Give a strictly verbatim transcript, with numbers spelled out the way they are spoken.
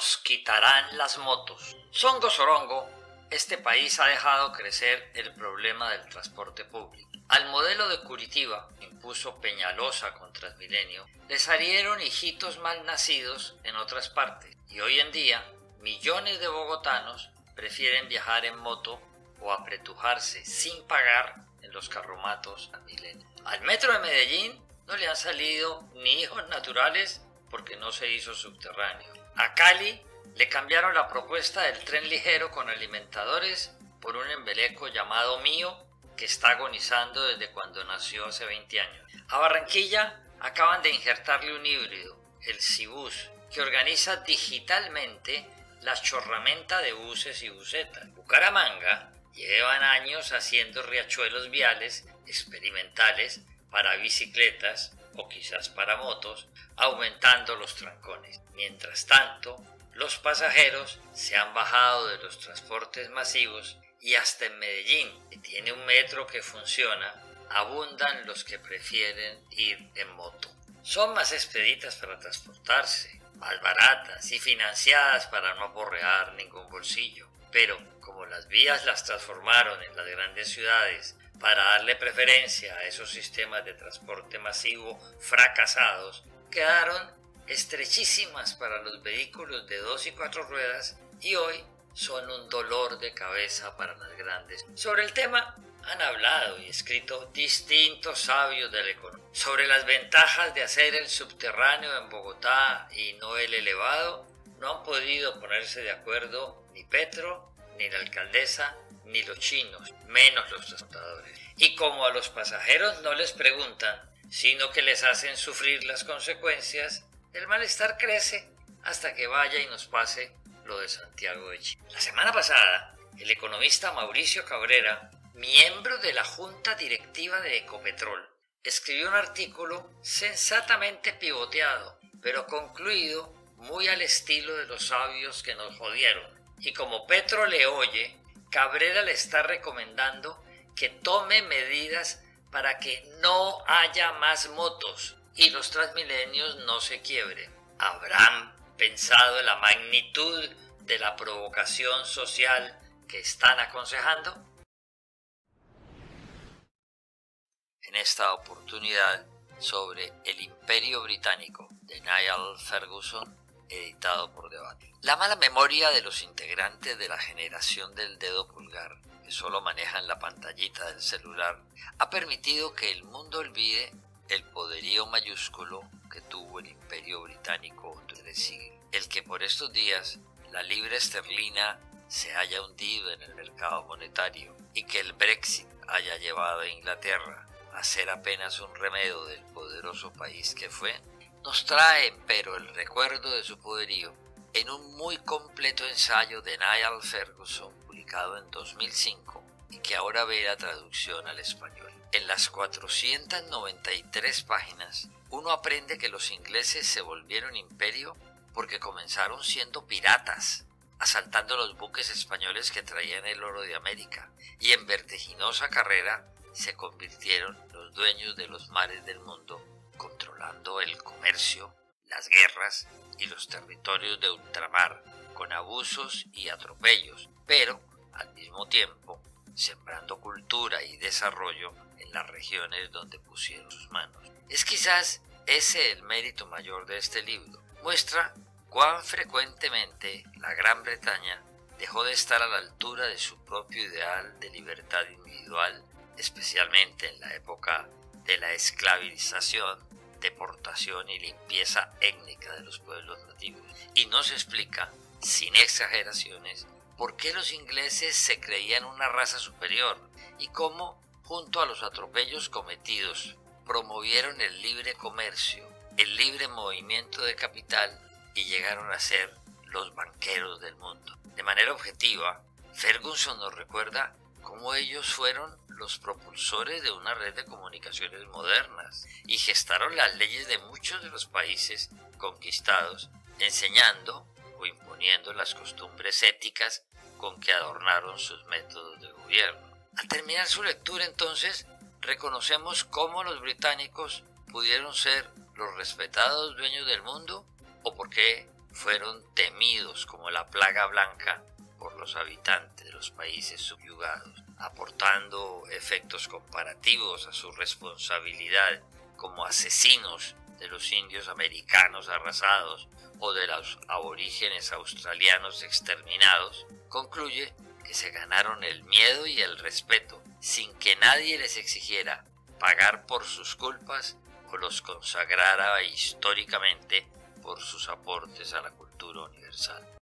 nos quitarán las motos. Songo Sorongo, este país ha dejado crecer el problema del transporte público. Al modelo de Curitiba, que impuso Peñalosa con Transmilenio, le salieron hijitos mal nacidos en otras partes. Y hoy en día, millones de bogotanos prefieren viajar en moto o apretujarse sin pagar en los carromatos Transmilenio. Al metro de Medellín no le han salido ni hijos naturales porque no se hizo subterráneo. A Cali le cambiaron la propuesta del tren ligero con alimentadores por un embeleco llamado Mío que está agonizando desde cuando nació hace veinte años. A Barranquilla acaban de injertarle un híbrido, el Cibus, que organiza digitalmente la chorramenta de buses y busetas. Bucaramanga llevan años haciendo riachuelos viales experimentales para bicicletas o quizás para motos, aumentando los trancones. Mientras tanto, los pasajeros se han bajado de los transportes masivos y hasta en Medellín, que tiene un metro que funciona, abundan los que prefieren ir en moto. Son más expeditas para transportarse, más baratas y financiadas para no aporrear ningún bolsillo. Pero como las vías las transformaron en las grandes ciudades para darle preferencia a esos sistemas de transporte masivo fracasados, quedaron estrechísimas para los vehículos de dos y cuatro ruedas y hoy son un dolor de cabeza para las grandes. Sobre el tema han hablado y escrito distintos sabios de la economía. Sobre las ventajas de hacer el subterráneo en Bogotá y no el elevado, no han podido ponerse de acuerdo ni Petro, ni la alcaldesa, ni los chinos, menos los transportadores. Y como a los pasajeros no les preguntan, sino que les hacen sufrir las consecuencias, el malestar crece hasta que vaya y nos pase lo de Santiago de Chile. La semana pasada, el economista Mauricio Cabrera, miembro de la Junta Directiva de Ecopetrol, escribió un artículo sensatamente pivoteado, pero concluido muy al estilo de los sabios que nos jodieron. Y como Petro le oye, Cabrera le está recomendando que tome medidas para que no haya más motos y los Transmilenios no se quiebren. ¿Habrán pensado en la magnitud de la provocación social que están aconsejando? En esta oportunidad sobre El Imperio Británico de Niall Ferguson, editado por Debate. La mala memoria de los integrantes de la generación del dedo pulgar, que solo manejan la pantallita del celular, ha permitido que el mundo olvide el poderío mayúsculo que tuvo el Imperio Británico durante siglos. El que por estos días la libra esterlina se haya hundido en el mercado monetario y que el Brexit haya llevado a Inglaterra a ser apenas un remedio del poderoso país que fue, nos trae, pero el recuerdo de su poderío en un muy completo ensayo de Niall Ferguson publicado en dos mil cinco y que ahora ve la traducción al español. En las cuatrocientas noventa y tres páginas uno aprende que los ingleses se volvieron imperio porque comenzaron siendo piratas, asaltando los buques españoles que traían el oro de América, y en vertiginosa carrera se convirtieron los dueños de los mares del mundo, controlando el comercio, las guerras y los territorios de ultramar, con abusos y atropellos, pero al mismo tiempo sembrando cultura y desarrollo en las regiones donde pusieron sus manos. Es quizás ese el mérito mayor de este libro. Muestra cuán frecuentemente la Gran Bretaña dejó de estar a la altura de su propio ideal de libertad individual, especialmente en la época de la esclavización, deportación y limpieza étnica de los pueblos nativos. Y no se explica, sin exageraciones, por qué los ingleses se creían una raza superior y cómo, junto a los atropellos cometidos, promovieron el libre comercio, el libre movimiento de capital y llegaron a ser los banqueros del mundo. De manera objetiva, Ferguson nos recuerda cómo ellos fueron los propulsores de una red de comunicaciones modernas y gestaron las leyes de muchos de los países conquistados, enseñando o imponiendo las costumbres éticas con que adornaron sus métodos de gobierno. Al terminar su lectura, entonces, reconocemos cómo los británicos pudieron ser los respetados dueños del mundo o por qué fueron temidos como la plaga blanca por los habitantes de los países subyugados, aportando efectos comparativos a su responsabilidad como asesinos de los indios americanos arrasados o de los aborígenes australianos exterminados, concluye que se ganaron el miedo y el respeto sin que nadie les exigiera pagar por sus culpas o los consagrara históricamente por sus aportes a la cultura universal.